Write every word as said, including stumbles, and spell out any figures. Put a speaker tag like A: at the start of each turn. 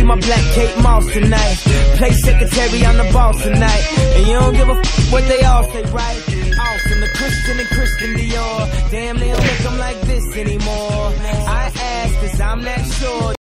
A: my black Kate Moss tonight. Play secretary, I'm the boss tonight. And you don't give a f what they all say, right? Awesome, the Christian and Christian Dior. Damn, they don't make them like this anymore. I ask, cause I'm not sure.